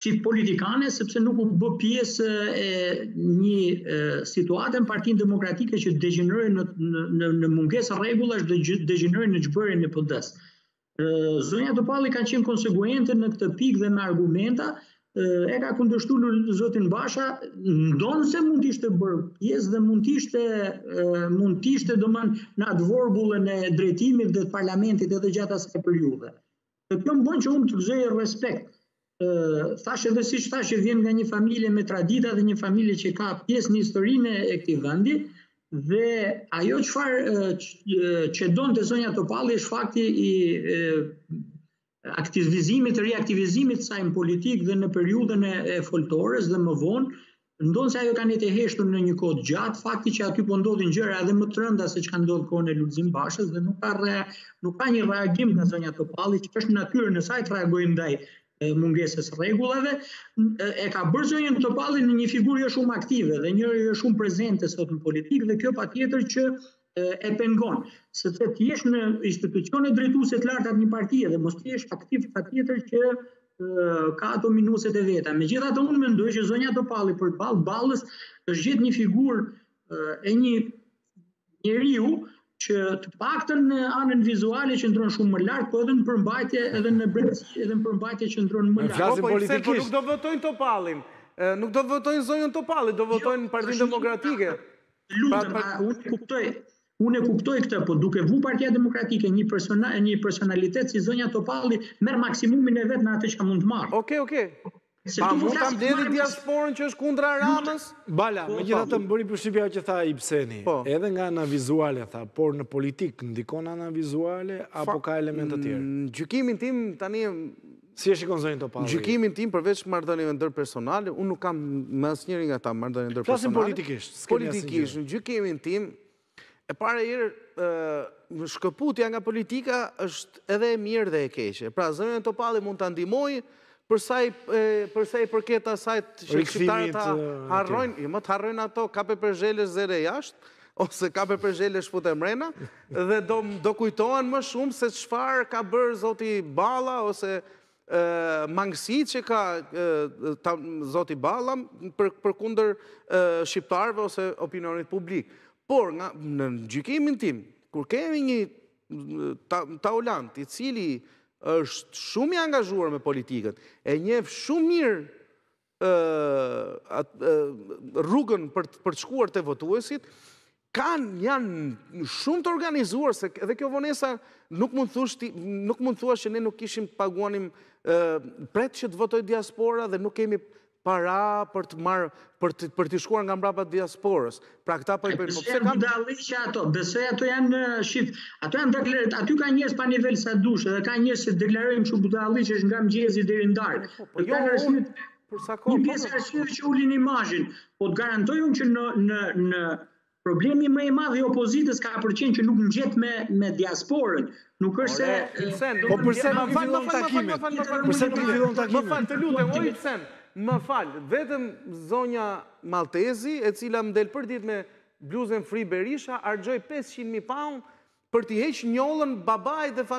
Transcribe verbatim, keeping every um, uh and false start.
si politikane, sepse nuk u bë pjesë e një situate në Partinë Demokratike që degeneroi në, në, në mungesë rregullash dhe degeneroi në çbërjen e P D-s. Zonja Topalli ka qenë konsekuente në këtë pikë dhe me argumenta, e ka kundërshtuar zotin Basha, ndonse mund të ishte bërë pjesë dhe mund të ishte mund të ishte domethënë në atë vorbullën e drejtimit dhe të parlamentit edhe gjatë asaj periudhe. Dhe kjo më bën që unë të gëzoj respekt. Thash edhe siç thash që vjen nga një familje me tradita dhe një familje që ka pjesë në historinë e këtij vendi, dhe ajo çfarë që donte zonja Topalli është fakti i aktivizimit, reaktivizimit të saj në politikë dhe në periudhën e foltores dhe më vonë, ndonse ajo kanë të heshtur në një kohë gjatë, fakti që aty po ndodhin gjëra edhe më të rënda se çka ndodh kohën e Lulzim Bashës dhe nuk ka rea, nuk ka një reagim nga zonja Topalli që është në natyrën e saj të reagojë ndaj mungesës rregullave, e ka bërë zonjën Topalli në një figurë jo shumë aktive dhe një jo shumë prezente sot në politikë, dhe kjo patjetër që e pengon, sepse të jesh në institucione drejtuese të larta të një partie dhe mos të jesh aktiv, patjetër që ka ato minuset e veta. Megjithatë unë mendoj që zonja Topalli përballë ballës është gjetë një figurë e një njeriu që të paktën në anën vizuale qëndron shumë më lart, po edhe në përmbajtje edhe në brendësi edhe në përmbajtje qëndron më lart. Po, po nuk do votojnë Topallin, nuk do votojnë zonjën Topalli, do votojnë Partinë Demokratike. Lutem, unë kuptoj, unë e kuptoj këtë, po duke vu Partia Demokratike një persona, një personalitet si zonja Topalli merr maksimumin e vet në atë që mund të marrë. Okej, okej. Pa mund ta mbledhë diasporën që është kundra Ramës? Bala, megjithatë më bëri përshtypja që tha Ibseni, edhe nga ana vizuale tha, por në politikë ndikon ana vizuale apo ka elemente të tjerë? Në gjykimin tim tani si e shikon zonjën Topalli? Në gjykimin tim përveç marrëdhënieve ndërpersonale, unë nuk kam me asnjërin nga ta marrëdhënie ndërpersonale. Flasim politikisht. Politikisht, në gjykimin tim, e para herë shkëputja nga politika është edhe e mirë dhe e keqe. Pra zonjën Topalli mund ta ndihmojë për sa i përket asajt që shqiptarët harrojnë, jo më të harrojnë ato kape për zhelesh zere jashtë, ose kape për zhelesh fute mrena, dhe do kujtohen më shumë se çfarë ka bërë zoti Balla, ose mangësitë që ka zoti Balla për kundër shqiptarëve ose opinionit publik. Por në gjykimin tim, kur kemi një taulant i cili është shumë i angazhuar me politikën, e njeh shumë mirë rrugën për të shkuar te votuesit, kanë janë shumë të organizuar, se edhe kjo vonesa nuk mund thuash që ne nuk kishim paguanim pret që të votoj diaspora dhe nuk kemi para për të marrë, për të shkuar nga mbrapa diasporës. Pra këta po i bëjnë. Besoj budalliqe ato, besoj ato janë shif, ato janë deklarat, aty ka njerëz pa nivel sa dush, edhe ka njerëz që deklarojnë kështu budalliqe nga mëngjesi deri në darkë. Po jo, për sa kohë. Një pjesë arsyeve që ulin imazhin, po të garantoj unë që në në në problemi më i madh i opozitës ka përqen që nuk ngjet me me diasporën. Nuk është se po përse nuk fillon takimet. Përse nuk fillon takimet. Më fal, të lutem, o Ibsen. Më falë, vetëm zonja Maltezi, e cila më del për ditë me bluzën Free Berisha, argjoj pesëqind mijë pound për t'i heqë njollën babait dhe